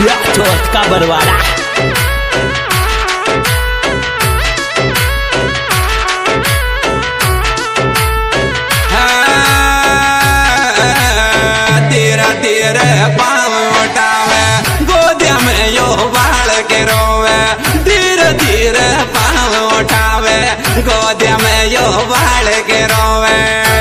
Studio चौथ का बरवाड़ा। धीरे धीरे पाँव उठावे गोदिया में यो बाल के रोवे, धीरे धीरे पाँव उठावे गोदिया में यो बाल के रोवे।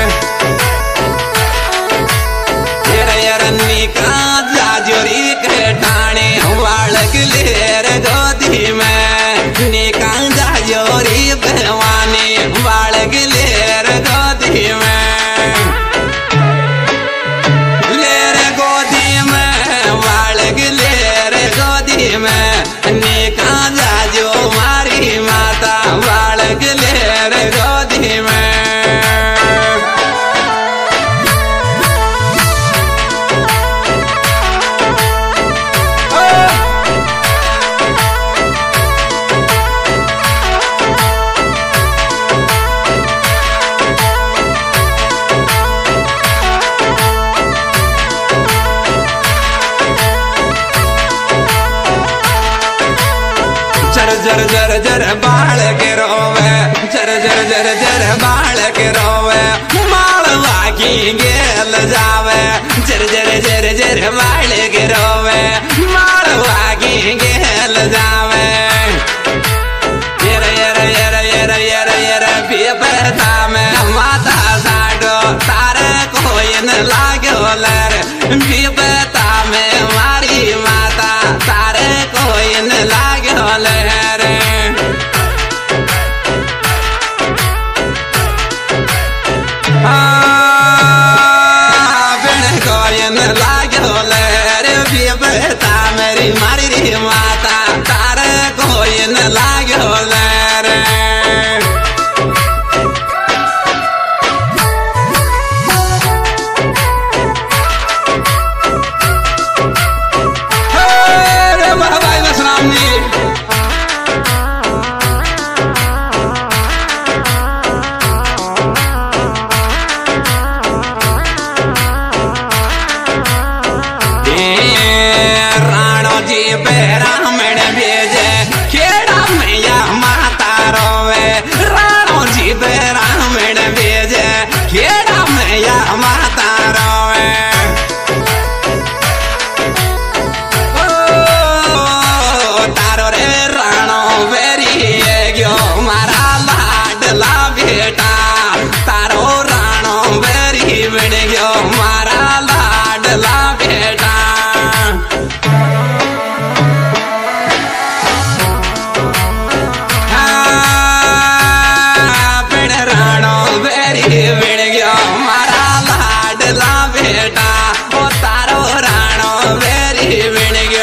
का जाजोरी के ठाणे वाल गिलेर गोदी में, निका जाजोरी भवानी वाल गिलेर गोदी में, लेर गोदी में वाल गिलेर गोदी में, निका जाजो मारी माता वाल गिलेर गोदी में। जर जर जर बाल के रोवे, जर जर जर जर बाल के रोवे, मालवा की गेल जावे, जर जर जर जर बाल के रोवे, मालवा की गेल जावे। यर यर यर यर यर यर पीपता में माता साडो तारे कोई न लाग्यो लर, पीपता में मारी माता तारे कोई न लाग्यो लर। मेरी मारी री माता तारे कोई न लाग्यो रे। रे मेरा भाई बसराम जी रामण भेजे खेड़ा मैया माता रोवे, राणो जी पे रामण भेजे खेड़ा मैया माता रोवे। ओ तारो रे राणो वेरी गयो मारा लाडला बेटा, तारो राणो वेरी बन गयो मारा लाडला बेटा। बिड़ गयो मारा लाडला बेटा, ओ तारो राणो वेरी बिड़ गयो।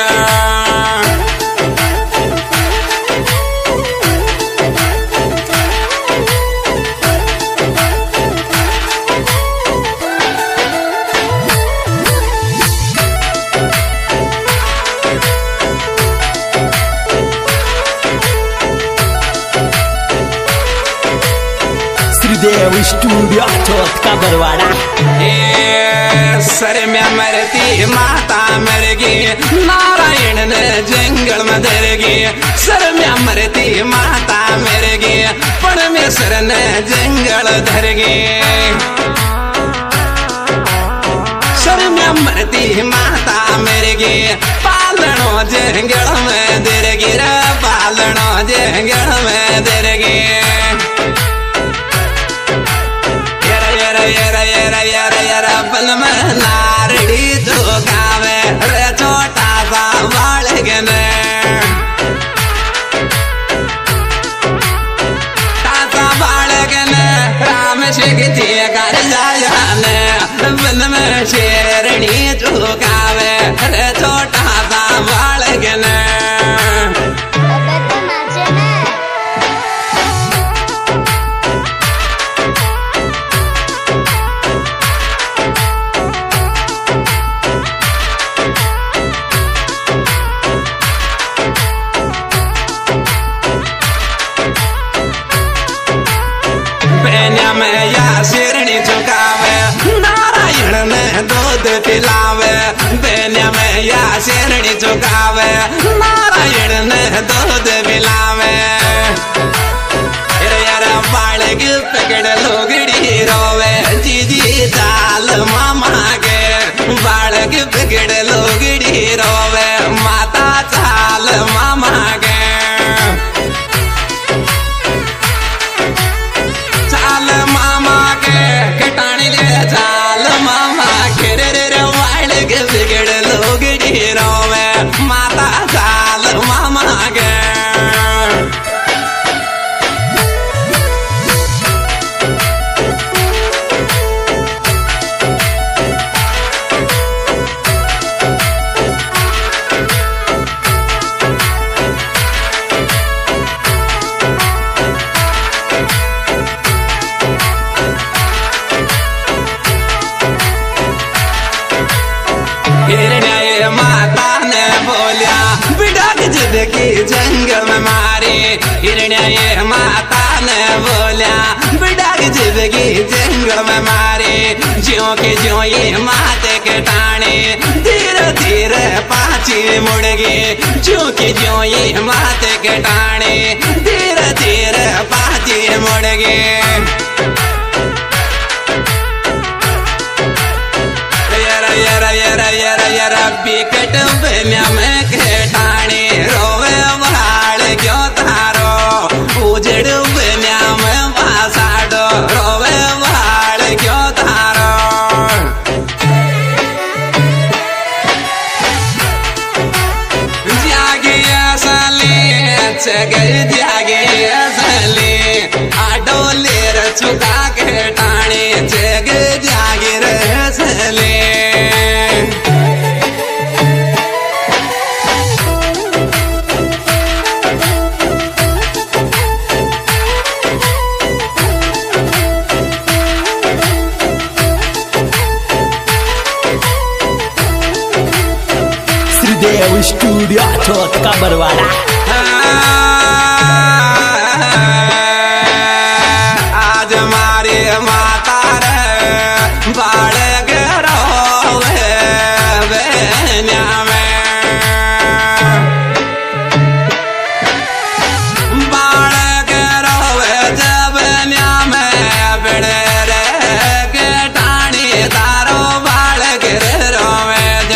देव स्टूडियो चौथ का बरवाड़ा। सर में मरती माता मर गई, नारायण ने जंगल में धर गई, सर में मरती माता मर गई, परमेश्वर ने जंगल धर गई। सर में मरती माता मर गई, पालनो जंगल में धर गई, पालनो जंगल में धर गई। बल में नारड़ी झुकावे रे छोटा सा बालगने, तासा बालगने राम शिखती कर जाने, बल में शेरनी झुकावे रे छोटा सा बालगने। में या शेरनी झुकावे, नारायण ने दूध पिलावे, नहीं चुकावे नारायण ने दूध पिलावे यार बालक पकड़ लोगड़ी रोवे जीजी चाल मामा के बालक पकड़ लोगड़ी रोवे माता चाल मामा के चाल मामा के कटानी ले चाल मामा के रे बालक पकड़ लोगड़ी रोवे माता चाल मामा के माता ने बोलिया बिड़ा जिंदगी जंग में मारे हिरण्य माता ने बोलिया बिड़ा जिंदगी जंग में मारे ज्यों के ज्यों ये माते के टाणे धीरे धीरे पाची मुड़ गए ज्यों के ज्यों ये माते के टाणे धीरे धीरे पाची मुड़ गए बिकट बन्या में खेटाने रोवे भाड़ क्यों तारो उजड़ बन्या में भाषाडो रोवे भाड़ क्यों तारो जागे असली जगर जागे असली आडो लेर चुका खेटाने जग जागे असली देव स्टूडियो छोट का बरवाड़ा आज हमारे माता रे बालक रोवे बन्या में बालक रोवे बन्या में बिड़े रे के टाणी तारो बालक रोवे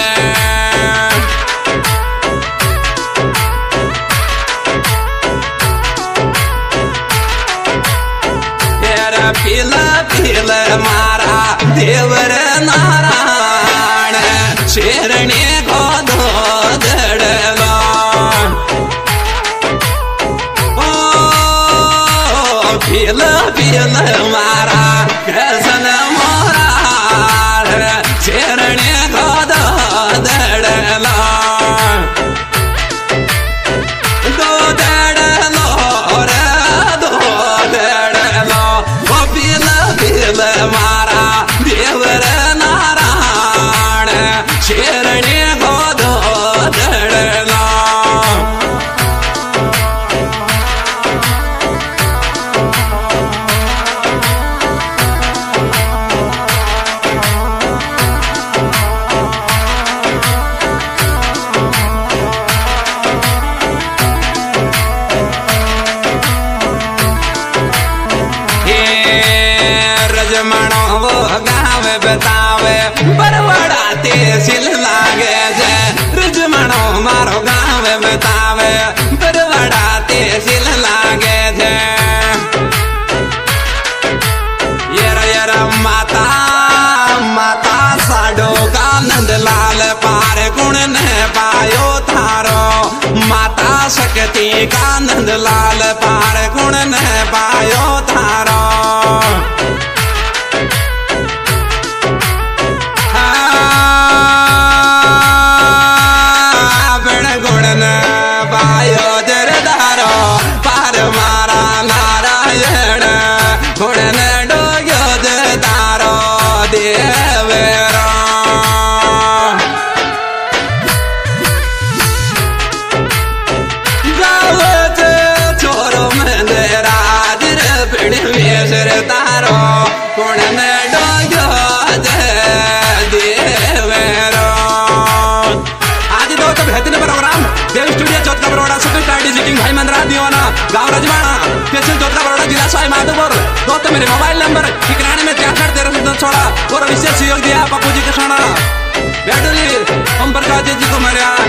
पीला पीला मारा देवर नारायण शेरने को दो दड़लो ओ पीला पीला मारा कृष्ण मोरा शेरने को दो दड़लो दो दड़लो रे दो दड़लो मारा देवर नारायण शेरने को दो दड़लो रजमणो वो गाँव बतावे बरवड़ा तेसिल लागे जे रजमणो मारो गाँव बतावे बरवड़ा तेसिल लागे जे यर माता माता साडो का नंद लाल पार गुण ने पायो थारो माता शक्ति का नंद लाल पार गुण ने पायो थारो भाई मंदरा दीवाना गाँव रजवाड़ा तहसील जोधका बड़ौदा जिला सवाई माधोपुर। दोस्तों मेरे मोबाइल नंबर ठिकाने में 63 छोड़ा और विशेष सहयोग दिया पप्पू जी का खाना। बैठो जी ओम प्रकाश जी को मेरे